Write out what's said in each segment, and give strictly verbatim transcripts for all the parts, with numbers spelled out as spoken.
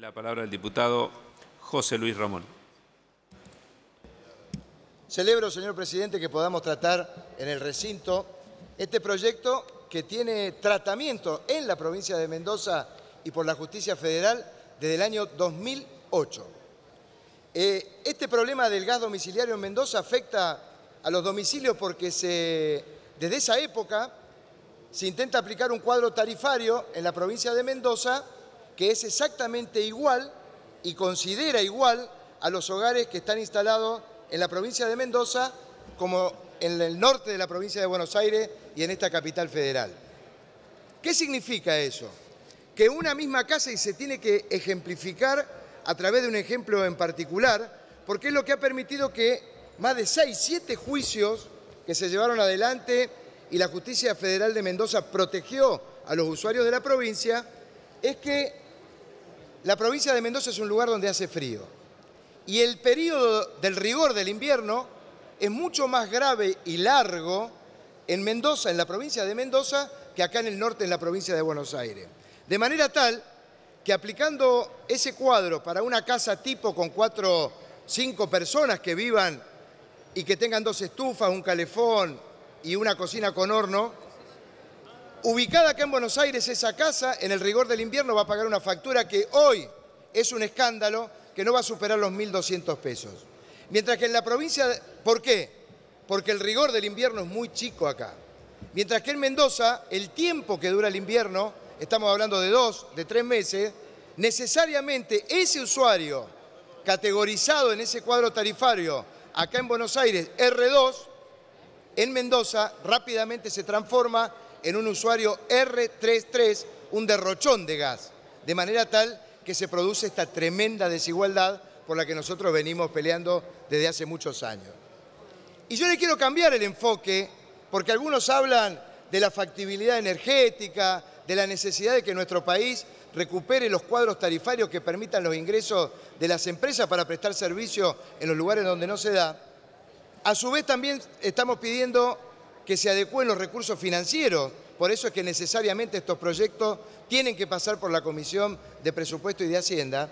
La palabra al diputado José Luis Ramón. Celebro, señor presidente, que podamos tratar en el recinto este proyecto que tiene tratamiento en la provincia de Mendoza y por la Justicia Federal desde el año dos mil ocho. Eh, este problema del gas domiciliario en Mendoza afecta a los domicilios porque se, desde esa época se intenta aplicar un cuadro tarifario en la provincia de Mendoza que es exactamente igual y considera igual a los hogares que están instalados en la provincia de Mendoza como en el norte de la provincia de Buenos Aires y en esta capital federal. ¿Qué significa eso? Que una misma casa, y se tiene que ejemplificar a través de un ejemplo en particular, porque es lo que ha permitido que más de seis, siete juicios que se llevaron adelante y la Justicia Federal de Mendoza protegió a los usuarios de la provincia, es que la provincia de Mendoza es un lugar donde hace frío. Y el periodo del rigor del invierno es mucho más grave y largo en Mendoza, en la provincia de Mendoza, que acá en el norte, en la provincia de Buenos Aires. De manera tal que aplicando ese cuadro para una casa tipo con cuatro, cinco personas que vivan y que tengan dos estufas, un calefón y una cocina con horno, ubicada acá en Buenos Aires, esa casa, en el rigor del invierno, va a pagar una factura que hoy es un escándalo, que no va a superar los mil doscientos pesos. Mientras que en la provincia... De... ¿Por qué? Porque el rigor del invierno es muy chico acá. Mientras que en Mendoza, el tiempo que dura el invierno, estamos hablando de dos, de tres meses, necesariamente ese usuario categorizado en ese cuadro tarifario, acá en Buenos Aires, erre dos, en Mendoza rápidamente se transforma en un usuario erre treinta y tres, un derrochón de gas, de manera tal que se produce esta tremenda desigualdad por la que nosotros venimos peleando desde hace muchos años. Y yo le quiero cambiar el enfoque, porque algunos hablan de la factibilidad energética, de la necesidad de que nuestro país recupere los cuadros tarifarios que permitan los ingresos de las empresas para prestar servicio en los lugares donde no se da. A su vez también estamos pidiendo que se adecúen los recursos financieros. Por eso es que necesariamente estos proyectos tienen que pasar por la Comisión de Presupuesto y de Hacienda.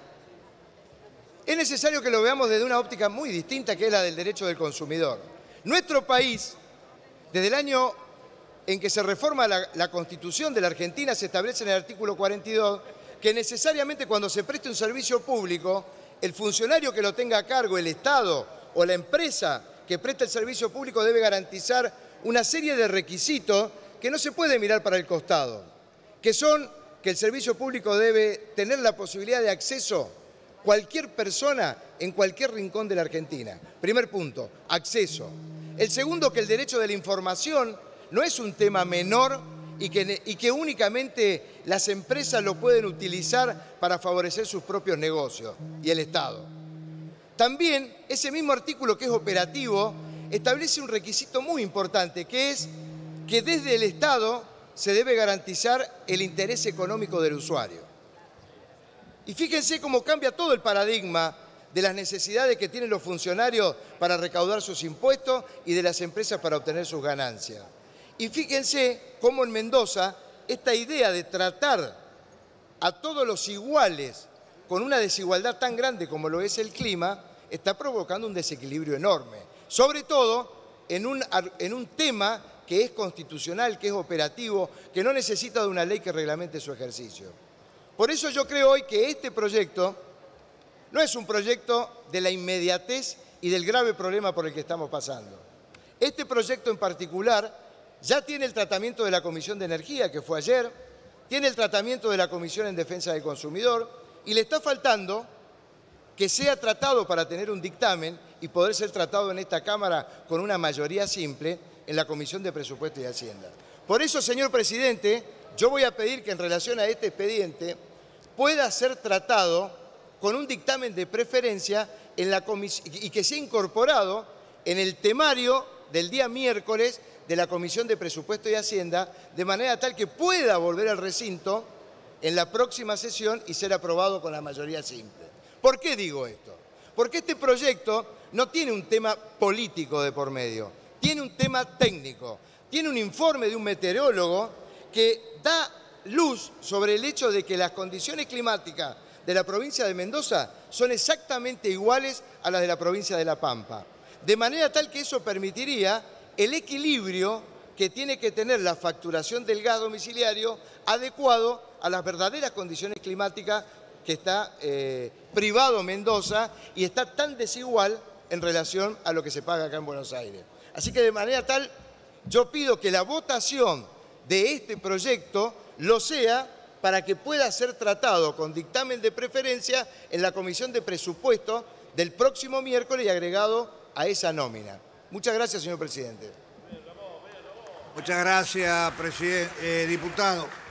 Es necesario que lo veamos desde una óptica muy distinta, que es la del derecho del consumidor. Nuestro país, desde el año en que se reforma la, la Constitución de la Argentina, se establece en el artículo cuarenta y dos que necesariamente cuando se preste un servicio público, el funcionario que lo tenga a cargo, el Estado o la empresa que presta el servicio público, debe garantizar una serie de requisitos que no se puede mirar para el costado, que son que el servicio público debe tener la posibilidad de acceso cualquier persona en cualquier rincón de la Argentina. Primer punto, acceso. El segundo, que el derecho de la información no es un tema menor y que, y que únicamente las empresas lo pueden utilizar para favorecer sus propios negocios y el Estado. También ese mismo artículo, que es operativo, establece un requisito muy importante, que es que desde el Estado se debe garantizar el interés económico del usuario. Y fíjense cómo cambia todo el paradigma de las necesidades que tienen los funcionarios para recaudar sus impuestos y de las empresas para obtener sus ganancias. Y fíjense cómo en Mendoza esta idea de tratar a todos los iguales con una desigualdad tan grande como lo es el clima, está provocando un desequilibrio enorme. Sobre todo en un, en un tema que es constitucional, que es operativo, que no necesita de una ley que reglamente su ejercicio. Por eso yo creo hoy que este proyecto no es un proyecto de la inmediatez y del grave problema por el que estamos pasando. Este proyecto en particular ya tiene el tratamiento de la Comisión de Energía, que fue ayer, tiene el tratamiento de la Comisión en Defensa del Consumidor, y le está faltando que sea tratado para tener un dictamen y poder ser tratado en esta Cámara con una mayoría simple en la Comisión de Presupuesto y Hacienda. Por eso, señor presidente, yo voy a pedir que en relación a este expediente pueda ser tratado con un dictamen de preferencia en la y que sea incorporado en el temario del día miércoles de la Comisión de Presupuesto y Hacienda, de manera tal que pueda volver al recinto en la próxima sesión y ser aprobado con la mayoría simple. ¿Por qué digo esto? Porque este proyecto no tiene un tema político de por medio, tiene un tema técnico, tiene un informe de un meteorólogo que da luz sobre el hecho de que las condiciones climáticas de la provincia de Mendoza son exactamente iguales a las de la provincia de La Pampa. De manera tal que eso permitiría el equilibrio que tiene que tener la facturación del gas domiciliario adecuado a las verdaderas condiciones climáticas que está eh, privado Mendoza y está tan desigual en relación a lo que se paga acá en Buenos Aires. Así que de manera tal, yo pido que la votación de este proyecto lo sea para que pueda ser tratado con dictamen de preferencia en la Comisión de Presupuestos del próximo miércoles y agregado a esa nómina. Muchas gracias, señor presidente. Muchas gracias, presidente, eh, diputado.